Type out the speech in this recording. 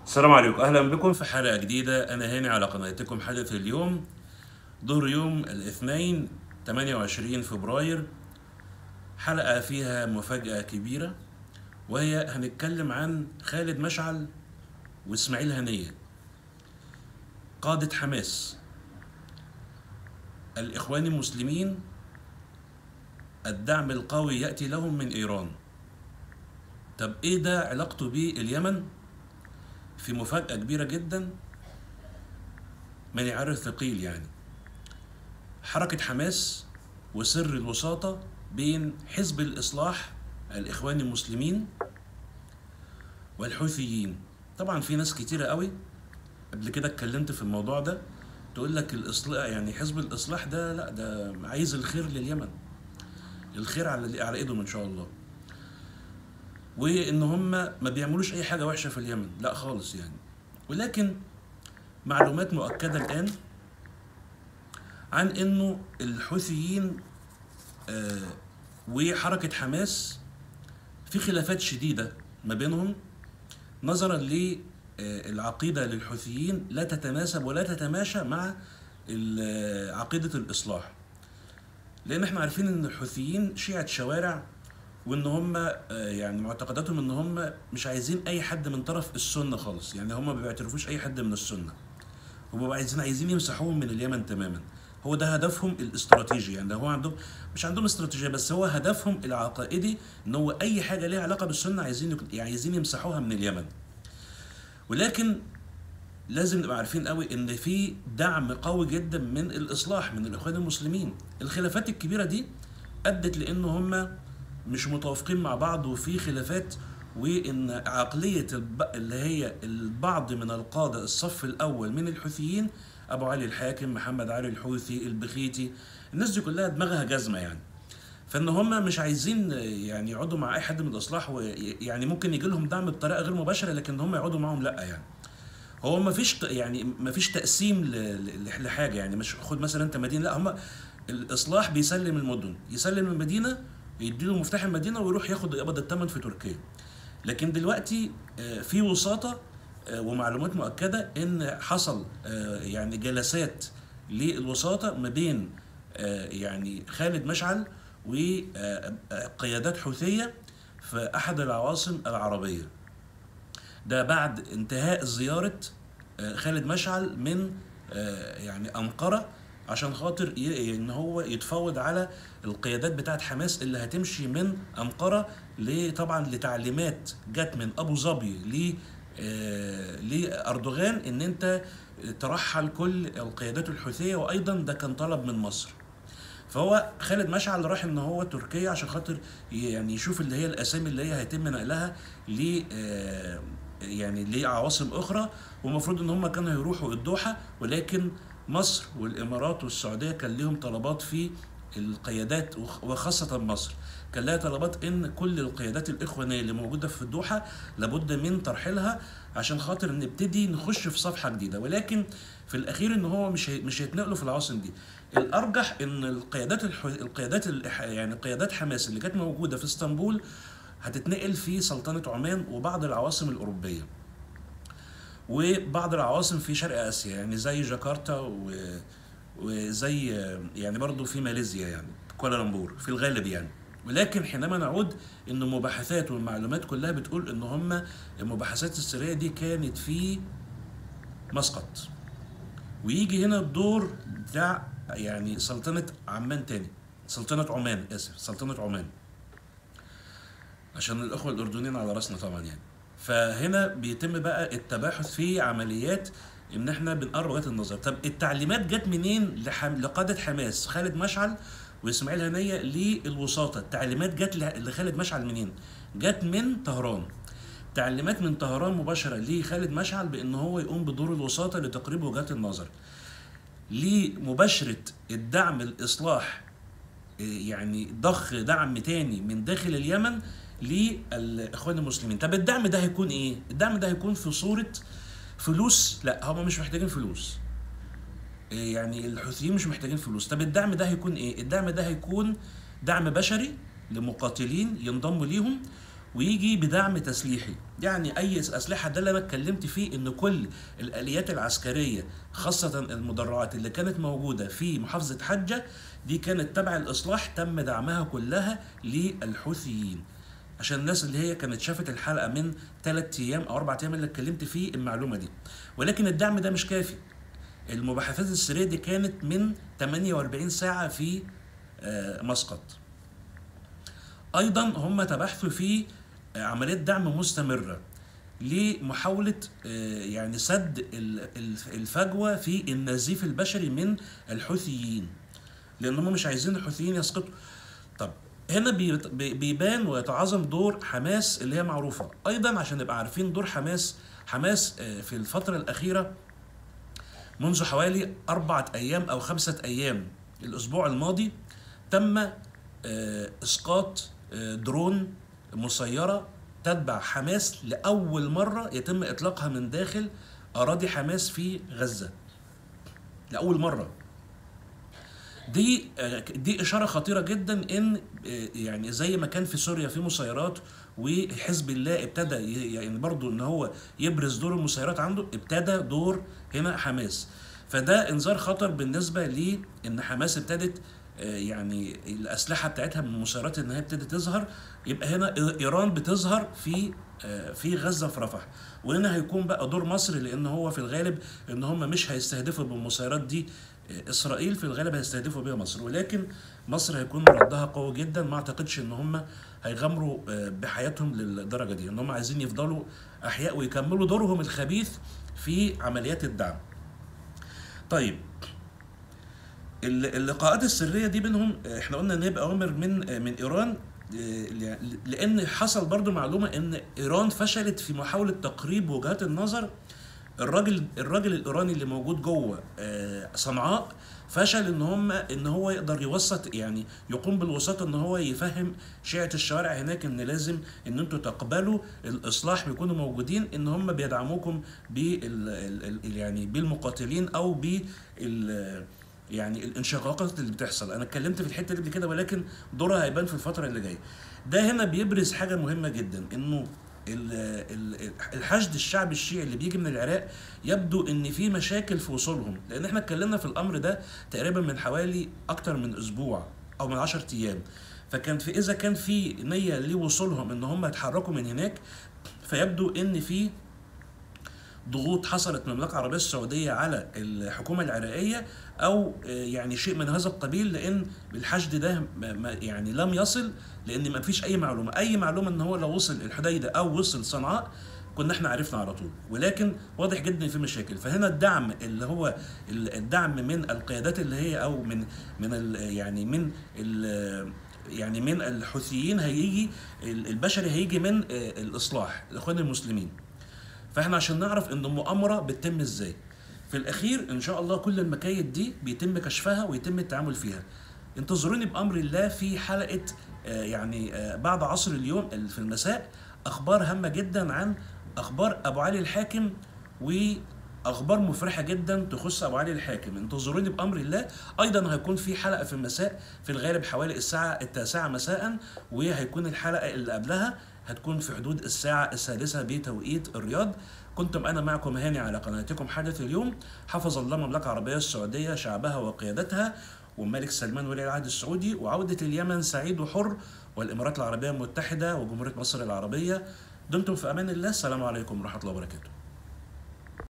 السلام عليكم، اهلا بكم في حلقه جديده. انا هاني على قناتكم حدث اليوم. ظهر يوم الاثنين 28 فبراير، حلقه فيها مفاجاه كبيره، وهي هنتكلم عن خالد مشعل واسماعيل هنيه، قاده حماس الاخوان المسلمين. الدعم القوي ياتي لهم من ايران. طب ايه ده علاقته باليمن؟ في مفاجاه كبيره جدا، من يعرف ثقيل يعني. حركة حماس وسر الوساطة بين حزب الإصلاح الإخوان المسلمين والحوثيين. طبعا في ناس كتيرة قوي قبل كده اتكلمت في الموضوع ده، تقول لك الإصلاح يعني حزب الإصلاح ده لا، ده عايز الخير لليمن، الخير على إيدهم إن شاء الله، وإن هم ما بيعملوش أي حاجة وحشة في اليمن، لا خالص يعني. ولكن معلومات مؤكدة الآن عن إنه الحوثيين وحركة حماس في خلافات شديدة ما بينهم، نظرا للعقيدة للحوثيين لا تتناسب ولا تتماشى مع عقيدة الإصلاح. لأن احنا عارفين إن الحوثيين شيعة شوارع، وإن هم يعني معتقداتهم إن هم مش عايزين أي حد من طرف السنة خالص، يعني هم ما بيعترفوش أي حد من السنة، هم عايزين يمسحوهم من اليمن تماما. هو ده هدفهم الاستراتيجي، يعني هو عندهم، مش عندهم استراتيجيه بس، هو هدفهم العقائدي ان هو اي حاجه ليها علاقه بالسنه عايزين يمسحوها من اليمن. ولكن لازم نبقى عارفين قوي ان في دعم قوي جدا من الاصلاح، من الاخوان المسلمين. الخلافات الكبيره دي ادت لان هم مش متوافقين مع بعض، وفي خلافات، وان عقليه اللي هي البعض من القاده الصف الاول من الحوثيين، ابو علي الحاكم، محمد علي الحوثي، البخيتي، الناس دي كلها دماغها جزمه يعني. فان هم مش عايزين يعني يقعدوا مع اي حد من الاصلاح، ويعني ممكن يجي لهم دعم بطريقه غير مباشره، لكن هم يقعدوا معاهم لا يعني. هو ما فيش تقسيم لحاجه، يعني مش خد مثلا انت مدينه، لا، هم الاصلاح بيسلم المدن، يسلم المدينه، يديله مفتاح المدينه ويروح يقبض الثمن في تركيا. لكن دلوقتي في وساطه ومعلومات مؤكده ان حصل يعني جلسات للوساطه ما بين يعني خالد مشعل وقيادات حوثيه في احد العواصم العربيه. ده بعد انتهاء زيارة خالد مشعل من يعني أنقرة، عشان خاطر ان هو يتفاوض على القيادات بتاعت حماس اللي هتمشي من أنقرة، طبعا لتعليمات جت من أبو ظبي لأردوغان ان انت ترحل كل القيادات الحوثية، وايضا ده كان طلب من مصر. فهو خالد مشعل راح ان هو تركيا عشان خاطر يعني يشوف اللي هي الاسامي اللي هي هيتم نقلها ل يعني لعواصم اخرى، والمفروض ان هم كانوا هيروحوا الدوحه، ولكن مصر والامارات والسعوديه كان لهم طلبات في القيادات، وخاصه مصر كان لها طلبات ان كل القيادات الاخوانيه اللي موجوده في الدوحه لابد من ترحيلها، عشان خاطر نبتدي نخش في صفحه جديده. ولكن في الاخير ان هو مش هيتنقلوا في العواصم دي. الارجح ان يعني قيادات حماس اللي كانت موجوده في اسطنبول هتتنقل في سلطنة عمان وبعض العواصم الأوروبية، وبعض العواصم في شرق آسيا، يعني زي جاكرتا وزي يعني برضو في ماليزيا، يعني كوالالمبور في الغالب يعني. ولكن حينما نعود ان المباحثات والمعلومات كلها بتقول ان هم المباحثات السرية دي كانت في مسقط، ويجي هنا الدور بتاع يعني سلطنة عمان تاني، سلطنة عمان، آسف، سلطنة عمان، عشان الأخوة الأردنيين على راسنا طبعا يعني. فهنا بيتم بقى التباحث في عمليات ان احنا بنقرب وجهات النظر. طب التعليمات جت منين لقادة حماس خالد مشعل واسماعيل هنيه للوساطة؟ التعليمات جت لخالد مشعل منين؟ جت من طهران. تعليمات من طهران مباشرة لخالد مشعل بان هو يقوم بدور الوساطة لتقريب وجهات النظر، لمباشرة الدعم الإصلاح، يعني ضخ دعم تاني من داخل اليمن للاخوان المسلمين. طب الدعم ده هيكون ايه؟ الدعم ده هيكون في صورة فلوس؟ لا، هم مش محتاجين فلوس، يعني الحوثيين مش محتاجين فلوس. طب الدعم ده هيكون ايه؟ الدعم ده هيكون دعم بشري لمقاتلين ينضموا ليهم، ويجي بدعم تسليحي. يعني اي اسلحه، ده اللي انا اتكلمت فيه، ان كل الاليات العسكريه خاصه المدرعات اللي كانت موجوده في محافظه حجه دي كانت تبع الاصلاح، تم دعمها كلها للحوثيين. عشان الناس اللي هي كانت شافت الحلقه من 3 ايام او 4 ايام اللي اتكلمت فيه المعلومه دي. ولكن الدعم ده مش كافي. المباحثات السريه دي كانت من 48 ساعه في مسقط. ايضا هم تبحثوا في عمليه دعم مستمره لمحاوله يعني سد الفجوه في النزيف البشري من الحوثيين، لانهم مش عايزين الحوثيين يسقطوا. طب هنا بيبان ويتعاظم دور حماس اللي هي معروفه. ايضا عشان نبقى عارفين دور حماس في الفتره الاخيره، منذ حوالي 4 أيام أو 5 أيام الأسبوع الماضي تم إسقاط درون مسيرة تتبع حماس لأول مرة يتم إطلاقها من داخل أراضي حماس في غزة، لأول مرة. دي إشارة خطيرة جدا، إن يعني زي ما كان في سوريا في مسيرات وحزب الله ابتدى يعني برضو إن هو يبرز دور المسيرات عنده، ابتدى دور هنا حماس. فده انذار خطر بالنسبة لي، إن حماس ابتدت يعني الأسلحة بتاعتها من المسيرات إنها ابتدت تظهر. يبقى هنا إيران بتظهر في غزة في رفح. وهنا هيكون بقى دور مصر، لأن هو في الغالب إن هم مش هيستهدفوا بالمسيرات دي إسرائيل، في الغالب هيستهدفوا بيها مصر. ولكن مصر هيكون ردها قوي جدا. ما أعتقدش إن هم هيغامروا بحياتهم للدرجة دي، إن هم عايزين يفضلوا أحياء ويكملوا دورهم الخبيث في عمليات الدعم. طيب اللقاءات السرية دي بينهم، احنا قلنا ان هي بأوامر من ايران، لان حصل برضو معلومة ان ايران فشلت في محاولة تقريب وجهات النظر. الراجل الايراني اللي موجود جوه صنعاء فشل ان هو يقدر يوسط، يعني يقوم بالوساطة، ان هو يفهم شيعة الشوارع هناك ان لازم ان انتوا تقبلوا الاصلاح، بيكونوا موجودين، ان هم بيدعموكم يعني بالمقاتلين او يعني الانشقاقات اللي بتحصل. انا اتكلمت في الحته دي قبل كده، ولكن دورها هيبان في الفتره اللي جايه. ده هنا بيبرز حاجه مهمه جدا، انه الحشد الشعبي الشيعي اللي بيجي من العراق يبدو ان في مشاكل في وصولهم، لان احنا اتكلمنا في الامر ده تقريبا من حوالي اكتر من اسبوع او من 10 ايام. فكان اذا كان في نيه لوصولهم ان هم يتحركوا من هناك، فيبدو ان في ضغوط حصلت من المملكة العربية السعودية على الحكومة العراقية، أو يعني شيء من هذا القبيل، لأن الحشد ده يعني لم يصل، لأن ما فيش أي معلومة إن هو لو وصل الحديدة أو وصل صنعاء كنا احنا عرفنا على طول. ولكن واضح جدا ان في مشاكل. فهنا الدعم اللي هو الدعم من القيادات اللي هي او يعني من الحوثيين هيجي، البشري هيجي من الإصلاح الإخوان المسلمين. فاحنا عشان نعرف ان المؤامره بتتم ازاي. في الاخير ان شاء الله كل المكايد دي بيتم كشفها ويتم التعامل فيها. انتظروني بامر الله في حلقه يعني بعد عصر اليوم في المساء، اخبار هامه جدا عن اخبار ابو علي الحاكم، واخبار مفرحه جدا تخص ابو علي الحاكم. انتظروني بامر الله. ايضا هيكون في حلقه في المساء في الغالب حوالي الساعه 9 مساء، وهيكون الحلقه اللي قبلها هتكون في حدود الساعة 6 بتوقيت الرياض. كنتم أنا معكم هاني على قناتكم حدث اليوم. حفظ الله المملكة العربية السعودية شعبها وقيادتها، والملك سلمان ولي العهد السعودي، وعودة اليمن سعيد وحر، والإمارات العربية المتحدة، وجمهورية مصر العربية. دمتم في أمان الله. السلام عليكم ورحمة الله وبركاته.